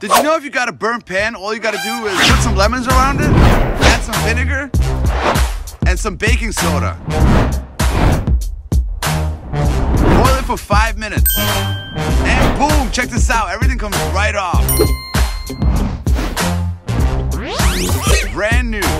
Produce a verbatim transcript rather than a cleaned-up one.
Did you know if you got a burnt pan, all you gotta do is put some lemons around it, add some vinegar, and some baking soda. Boil it for five minutes. And boom, check this out, everything comes right off. Brand new.